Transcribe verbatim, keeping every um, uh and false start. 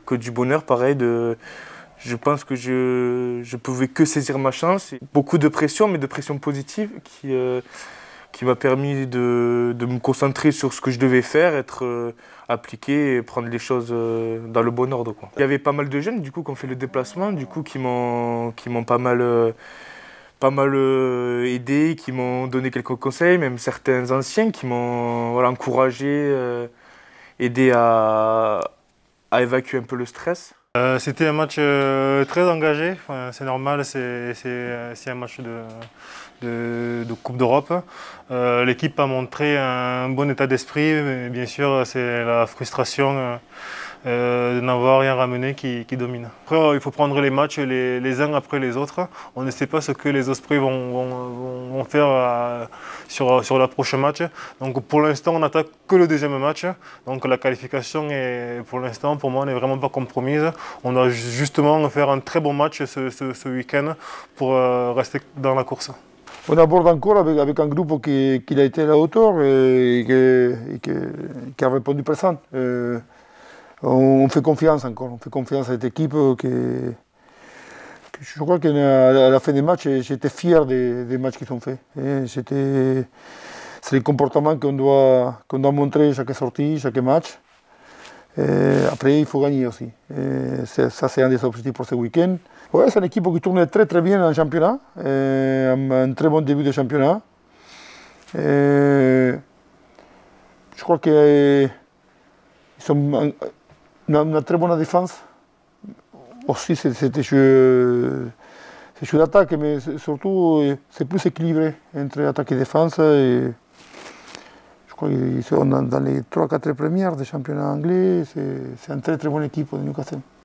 que du bonheur, pareil. De, je pense que je je pouvais que saisir ma chance. Beaucoup de pression, mais de pression positive qui euh, qui m'a permis de, de me concentrer sur ce que je devais faire, être euh, appliqué et prendre les choses euh, dans le bon ordre, quoi. Il y avait pas mal de jeunes du coup qui ont fait le déplacement, du coup qui m'ont qui m'ont pas mal euh, pas mal euh, aidé, qui m'ont donné quelques conseils, même certains anciens qui m'ont voilà, encouragé, euh, aidé à, à évacuer un peu le stress. Euh, C'était un match euh, très engagé, enfin, c'est normal, c'est un match de, de, de Coupe d'Europe. Euh, L'équipe a montré un bon état d'esprit, mais bien sûr c'est la frustration euh, euh, de n'avoir rien ramené qui, qui domine. Après il faut prendre les matchs les, les uns après les autres. On ne sait pas ce que les Ospreys vont, vont, vont faire euh, sur, sur le prochain match. Donc pour l'instant on n'attaque que le deuxième match. Donc la qualification est, pour l'instant pour moi n'est vraiment pas compromise. On doit justement faire un très bon match ce, ce, ce week-end pour euh, rester dans la course. On aborde encore avec, avec un groupe qui, qui a été à la hauteur et, et, et qui, qui a répondu présent. Euh, on fait confiance encore, on fait confiance à cette équipe. Qui, que je crois qu'à la fin des matchs, j'étais fier des, des matchs qu'ils ont faits. C'est les comportements qu'on doit, qu'on doit montrer chaque sortie, chaque match. Et après, il faut gagner aussi. Et ça, c'est un des objectifs pour ce week-end. Ouais, c'est une équipe qui tourne très très bien en championnat. Et un très bon début de championnat. Et je crois qu'ils sont une, une très bonne défense. Aussi, c'est des jeux, jeux d'attaque, mais surtout, c'est plus équilibré entre attaque et défense. Et je crois qu'ils sont dans les trois quatre premières des championnats anglais. C'est une très très bonne équipe de Newcastle.